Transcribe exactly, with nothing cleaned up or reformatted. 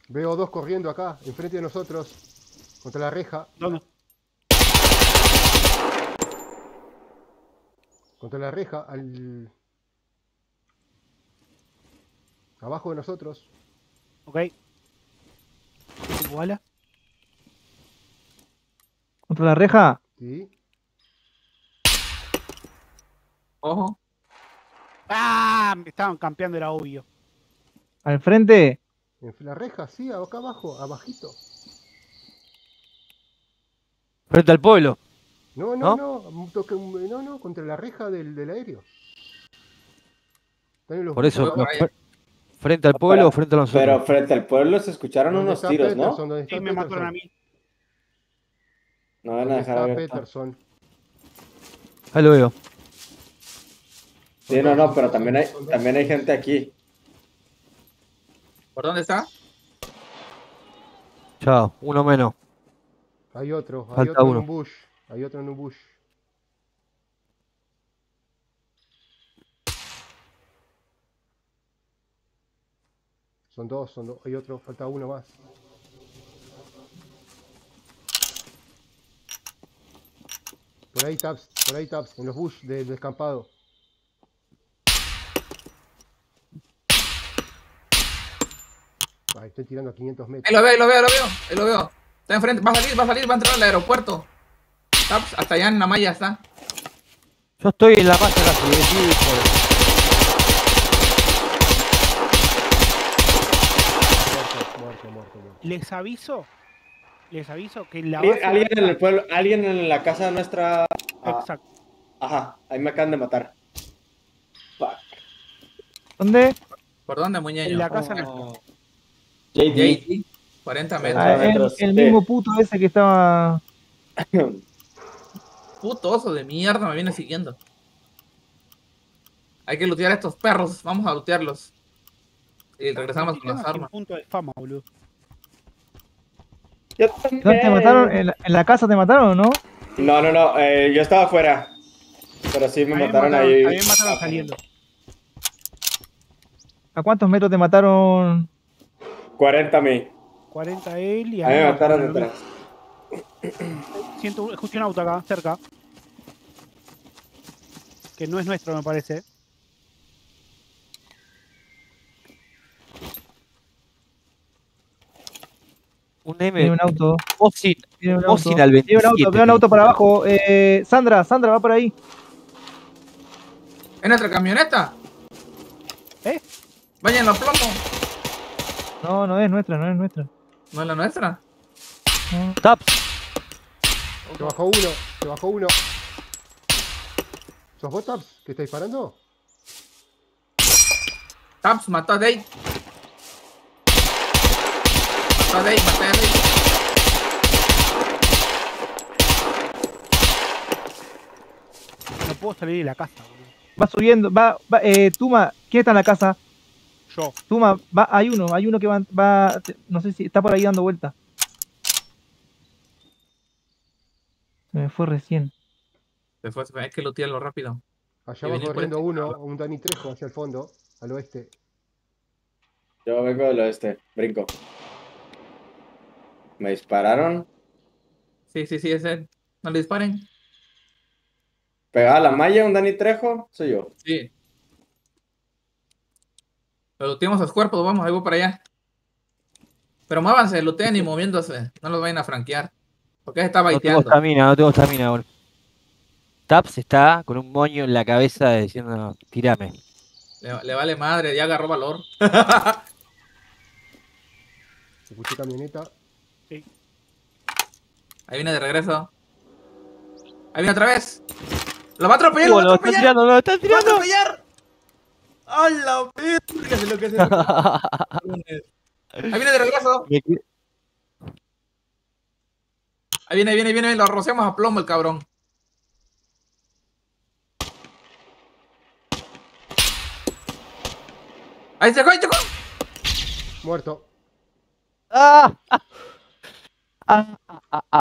Veo dos corriendo acá, enfrente de nosotros. Contra la reja. ¿Dónde? Contra la reja, al... abajo de nosotros. Ok. ¿Tengo bala? ¿Contra la reja? Sí. Ojo. ¡Ah! Me estaban campeando, era obvio. ¿Al frente? En la reja, sí, acá abajo, abajito. Frente al pueblo. No, no, ¿No? no, un toque- un- no, no, contra la reja del, del aéreo. Están en los Por buses eso, abajo. pero fre- frente al pueblo o frente a nosotros. Pero frente al pueblo se escucharon ¿Dónde unos está tiros, Peterson? ¿no? ¿Dónde está Sí, me mataron a Peterson? mí. No van a ¿Dónde dejar está abierto. Peterson? Ahí lo veo. Sí, no, no, pero también hay, también hay gente aquí. ¿Por dónde está? Chao, uno menos. Hay otro, hay Falta otro en uno. un bush. Hay otro en un bush. Son dos, son dos. Hay otro, falta uno más. Por ahí taps, por ahí taps, en los bush del descampado. Ay, estoy tirando a quinientos Ahí metros. lo veo, ahí lo veo, ahí lo veo. Ahí lo veo. Está enfrente. Va a salir, va a salir, va a entrar al aeropuerto. Taps, hasta allá en la malla está. Yo estoy en la malla casi. eh, sí, por- Muerto, muerto, muerto, muerto. Les aviso. Les aviso que la Alguien, base. alguien en el pueblo, alguien en la casa nuestra. ah, Exacto. Ajá, ahí me acaban de matar. Fuck. ¿Dónde? ¿Por dónde, En muñeño? la casa no. Oh. J D. J D. cuarenta metros. Ah, el, metros, el sí. mismo puto ese que estaba... Puto oso de mierda me viene siguiendo. Hay que lootear a estos perros. Vamos a lootearlos. Y regresamos con las Sin armas. punto de fama, boludo. Yo ¿Dónde te también. mataron? ¿En la, en la casa te mataron o no? No, no, no, eh, yo estaba afuera. Pero sí me A mí me mataron mataron, ahí. a mí me mataron saliendo. ¿A cuántos metros te mataron? cuarenta a mí. cuarenta él y A mí me mí mataron mataron detrás. Siento, escuché un auto acá, cerca. Que no es nuestro, me parece. Un Tiene M. un auto. Mosin. Tiene un Mosin auto. al Tiene un auto, veintisiete. veo un auto para abajo. Eh, Sandra, Sandra, va por ahí. ¿Es nuestra camioneta? ¿Eh? Vayan los plomos. No, no es nuestra, no es nuestra. ¿No es la nuestra? No. Taps. Se bajó uno, se bajó uno. ¿Sos vos, Taps, que está disparando? Taps, mató a Dave. Mató a Dave, maté a Dave. No puedo salir de la casa, boludo. Va subiendo, va, va eh, Tuma, ¿quién está en la casa? Yo. Tuma, va, hay uno, hay uno que va, va, no sé si está por ahí dando vuelta. Se me fue recién. Se fue, se fue. Hay que lootearlo rápido. Allá Y va venir por corriendo este uno, lado. un Dani Trejo hacia el fondo, al oeste. Yo vengo del oeste, brinco. ¿Me dispararon? Sí, sí, sí, es él. No le disparen. ¿Pegaba la malla un Dani Trejo? Soy yo. Sí. Pero looteamos los cuerpos, vamos, ahí voy para allá. Pero muévanse, looteen y moviéndose. No los vayan a franquear. Porque está No tengo baiteando. estamina, no tengo estamina, boludo. Taps está con un moño en la cabeza diciendo, tirame. Le, le vale madre, ya agarró valor. Escuché camioneta. Ahí viene de regreso. Ahí viene otra vez. ¡Lo va a atropellar! ¡Lo Oh, va a lo están atropellar! tirando, lo están ¡Lo va a tirando. atropellar! ¡A la verga! Se lo que se- Ahí viene de regreso. Me quedé- Ahí viene, ahí viene, ahí viene. Lo rociamos a plomo el cabrón. Ahí se fue, ahí se fue. Muerto. ¡Ah! Ah, ah, ah, ah.